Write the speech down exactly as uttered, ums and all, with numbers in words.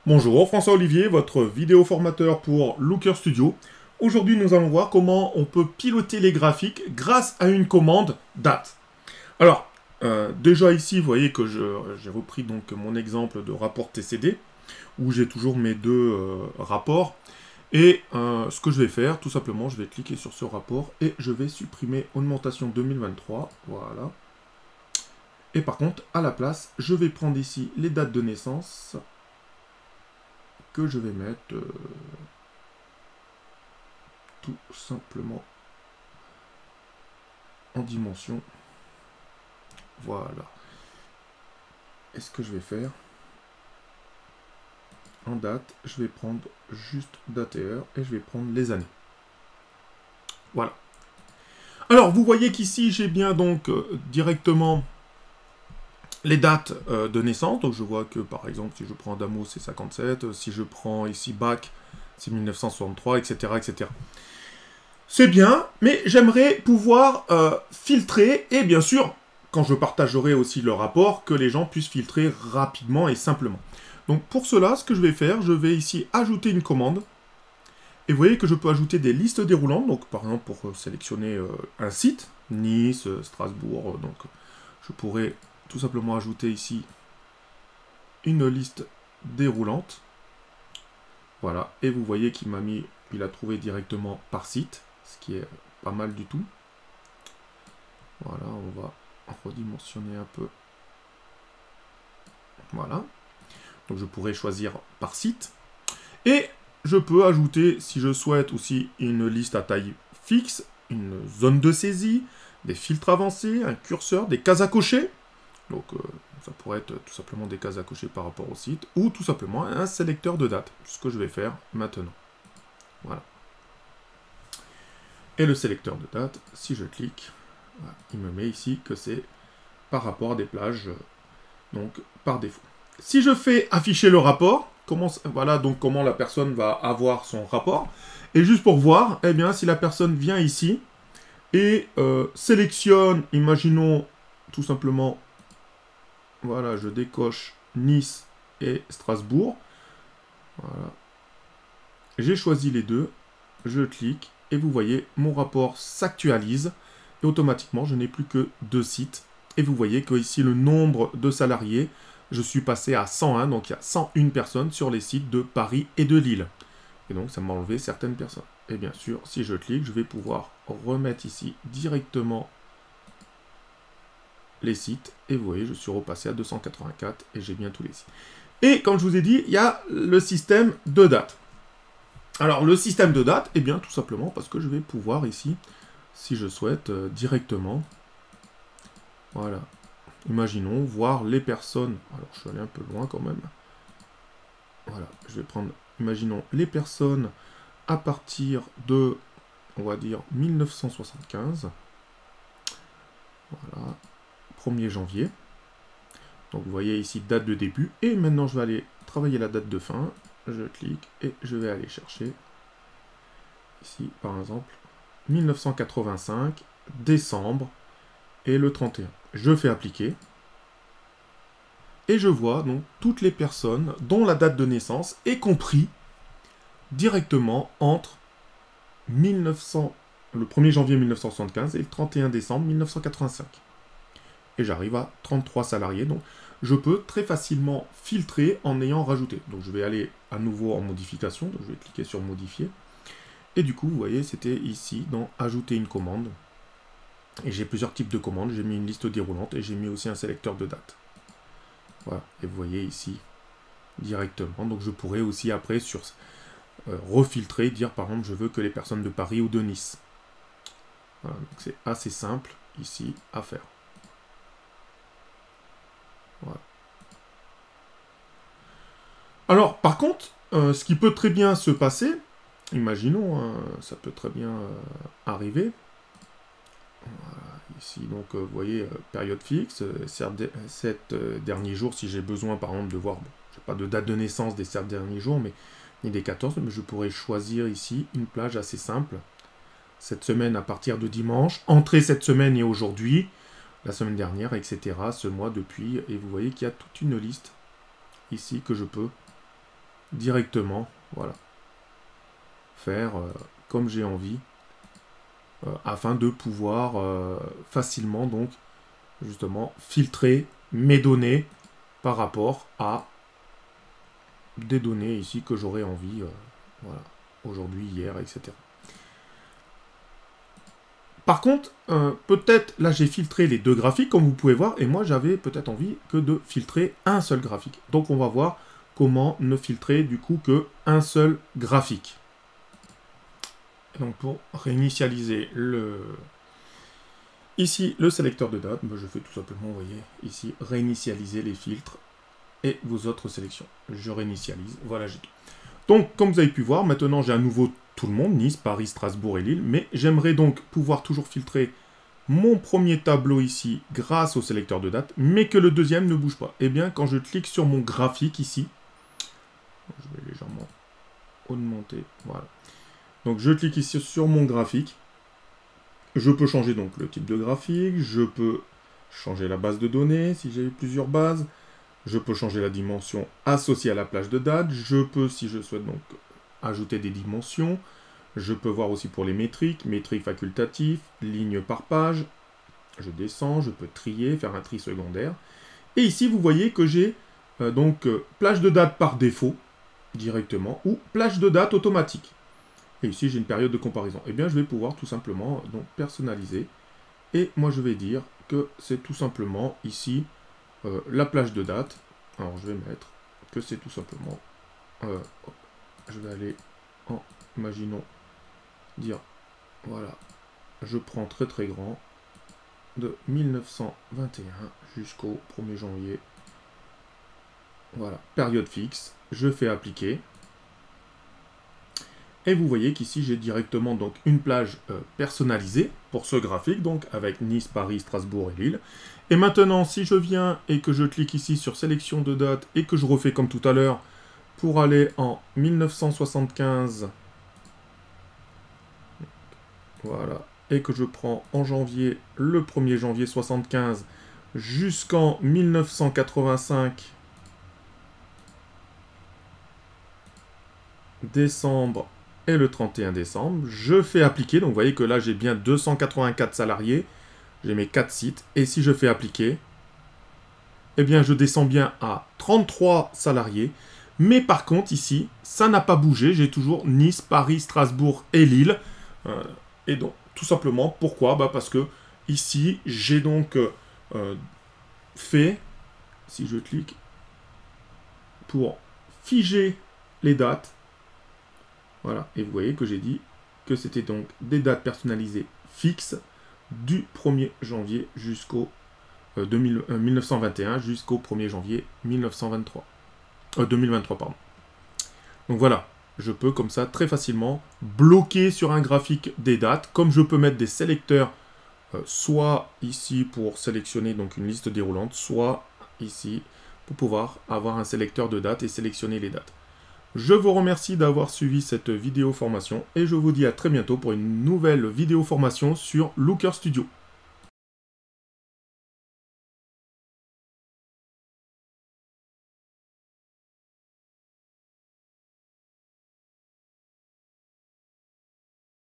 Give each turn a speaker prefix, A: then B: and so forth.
A: Bonjour, François Olivier, votre vidéo formateur pour Looker Studio. Aujourd'hui, nous allons voir comment on peut piloter les graphiques grâce à une commande date. Alors, euh, déjà ici, vous voyez que j'ai repris donc mon exemple de rapport T C D, où j'ai toujours mes deux euh, rapports. Et euh, ce que je vais faire, tout simplement, je vais cliquer sur ce rapport et je vais supprimer augmentation deux mille vingt-trois. Voilà. Et par contre, à la place, je vais prendre ici les dates de naissance que je vais mettre euh, tout simplement en dimension. Voilà. Et ce que je vais faire, en date, je vais prendre juste date et heure et je vais prendre les années. Voilà. Alors, vous voyez qu'ici, j'ai bien donc euh, directement les dates euh, de naissance. Donc, je vois que, par exemple, si je prends Adamo, c'est cinquante-sept. Si je prends ici Bach, c'est mille neuf cent soixante-trois, et cetera, et cetera. C'est bien, mais j'aimerais pouvoir euh, filtrer, et bien sûr, quand je partagerai aussi le rapport, que les gens puissent filtrer rapidement et simplement. Donc pour cela, ce que je vais faire, je vais ici ajouter une commande, et vous voyez que je peux ajouter des listes déroulantes, donc par exemple pour sélectionner euh, un site, Nice, Strasbourg, euh, donc je pourrais tout simplement ajouter ici une liste déroulante. Voilà, et vous voyez qu'il m'a mis, il a trouvé directement par site, ce qui est pas mal du tout. Voilà, on va redimensionner un peu. Voilà. Donc je pourrais choisir par site. Et je peux ajouter, si je souhaite, aussi une liste à taille fixe, une zone de saisie, des filtres avancés, un curseur, des cases à cocher. Donc euh, ça pourrait être tout simplement des cases à cocher par rapport au site, ou tout simplement un sélecteur de date, ce que je vais faire maintenant. Voilà. Et le sélecteur de date, si je clique, voilà, il me met ici que c'est par rapport à des plages, donc par défaut. Si je fais afficher le rapport, comment, voilà donc comment la personne va avoir son rapport. Et juste pour voir, eh bien si la personne vient ici et euh, sélectionne, imaginons tout simplement, voilà, je décoche Nice et Strasbourg. Voilà. J'ai choisi les deux, je clique et vous voyez mon rapport s'actualise et automatiquement je n'ai plus que deux sites. Et vous voyez que ici le nombre de salariés, je suis passé à cent un, donc il y a cent une personnes sur les sites de Paris et de Lille. Et donc ça m'a enlevé certaines personnes. Et bien sûr, si je clique, je vais pouvoir remettre ici directement les sites. Et vous voyez, je suis repassé à deux cent quatre-vingt-quatre et j'ai bien tous les sites. Et comme je vous ai dit, il y a le système de date. Alors le système de date, eh bien tout simplement parce que je vais pouvoir ici, si je souhaite, euh, directement, voilà, imaginons, voir les personnes, alors je suis allé un peu loin quand même, voilà, je vais prendre, imaginons, les personnes à partir de, on va dire, mille neuf cent soixante-quinze, voilà, premier janvier, donc vous voyez ici date de début, et maintenant je vais aller travailler la date de fin, je clique et je vais aller chercher, ici par exemple, mille neuf cent quatre-vingt-cinq, décembre, et le trente et un. Je fais appliquer. Et je vois donc toutes les personnes dont la date de naissance est compris directement entre mille neuf cents, le premier janvier mille neuf cent soixante-quinze et le trente et un décembre mille neuf cent quatre-vingt-cinq. Et j'arrive à trente-trois salariés. Donc je peux très facilement filtrer en ayant rajouté. Donc je vais aller à nouveau en modification. Donc je vais cliquer sur modifier. Et du coup, vous voyez, c'était ici dans ajouter une commande. Et j'ai plusieurs types de commandes. J'ai mis une liste déroulante et j'ai mis aussi un sélecteur de date. Voilà. Et vous voyez ici directement. Donc je pourrais aussi après sur euh, refiltrer, dire par exemple je veux que les personnes de Paris ou de Nice. Voilà. Donc c'est assez simple ici à faire. Voilà. Alors par contre, euh, ce qui peut très bien se passer, imaginons, hein, ça peut très bien euh, arriver. Voilà, ici, donc, euh, vous voyez, euh, période fixe, euh, sept euh, derniers jours, si j'ai besoin, par exemple, de voir, bon, je n'ai pas de date de naissance des sept derniers jours, mais ni des quatorze, mais je pourrais choisir ici une plage assez simple. Cette semaine à partir de dimanche, entrée cette semaine et aujourd'hui, la semaine dernière, et cetera, ce mois depuis, et vous voyez qu'il y a toute une liste ici que je peux directement, voilà, faire euh, comme j'ai envie, euh, afin de pouvoir euh, facilement, donc, justement, filtrer mes données par rapport à des données ici que j'aurais envie, euh, voilà, aujourd'hui, hier, et cetera. Par contre, euh, peut-être, là j'ai filtré les deux graphiques, comme vous pouvez voir, et moi j'avais peut-être envie que de filtrer un seul graphique. Donc on va voir comment ne filtrer du coup que un seul graphique. Et donc pour réinitialiser le... Ici, le sélecteur de date, ben, je fais tout simplement, vous voyez, ici, réinitialiser les filtres et vos autres sélections. Je réinitialise, voilà, j'ai tout. Donc, comme vous avez pu voir, maintenant j'ai à nouveau tout le monde, Nice, Paris, Strasbourg et Lille, mais j'aimerais donc pouvoir toujours filtrer mon premier tableau ici grâce au sélecteur de date, mais que le deuxième ne bouge pas. Eh bien, quand je clique sur mon graphique ici, je vais légèrement augmenter, voilà. Donc, je clique ici sur mon graphique, je peux changer donc le type de graphique, je peux changer la base de données si j'ai plusieurs bases, je peux changer la dimension associée à la plage de date, je peux, si je souhaite donc ajouter des dimensions, je peux voir aussi pour les métriques, métriques facultatives, lignes par page, je descends, je peux trier, faire un tri secondaire, et ici vous voyez que j'ai euh, donc euh, plage de date par défaut, directement, ou plage de date automatique. Et ici j'ai une période de comparaison. Eh bien je vais pouvoir tout simplement donc personnaliser, et moi je vais dire que c'est tout simplement ici euh, la plage de date. Alors je vais mettre que c'est tout simplement, euh, hop, je vais aller en, imaginons, dire, voilà, je prends très très grand, de mille neuf cent vingt et un jusqu'au premier janvier, voilà, période fixe, je fais appliquer, et vous voyez qu'ici j'ai directement donc une plage euh, personnalisée pour ce graphique, donc avec Nice, Paris, Strasbourg et Lille. Et maintenant, si je viens et que je clique ici sur sélection de date et que je refais comme tout à l'heure pour aller en mille neuf cent soixante-quinze, voilà, et que je prends en janvier, le premier janvier soixante-quinze jusqu'en mille neuf cent quatre-vingt-cinq, décembre et le trente et un décembre, je fais appliquer, donc vous voyez que là j'ai bien deux cent quatre-vingt-quatre salariés, j'ai mes quatre sites, et si je fais appliquer, eh bien je descends bien à trente-trois salariés, mais par contre ici, ça n'a pas bougé, j'ai toujours Nice, Paris, Strasbourg et Lille, euh, et donc tout simplement, pourquoi? Bah parce que ici, j'ai donc euh, fait, si je clique, pour figer les dates, voilà, et vous voyez que j'ai dit que c'était donc des dates personnalisées fixes du premier janvier jusqu'au euh, euh, mille neuf cent vingt et un jusqu'au premier janvier mille neuf cent vingt-trois. Euh, deux mille vingt-trois, pardon. Donc voilà, je peux comme ça très facilement bloquer sur un graphique des dates, comme je peux mettre des sélecteurs, euh, soit ici pour sélectionner donc une liste déroulante, soit ici pour pouvoir avoir un sélecteur de dates et sélectionner les dates. Je vous remercie d'avoir suivi cette vidéo formation et je vous dis à très bientôt pour une nouvelle vidéo formation sur Looker Studio.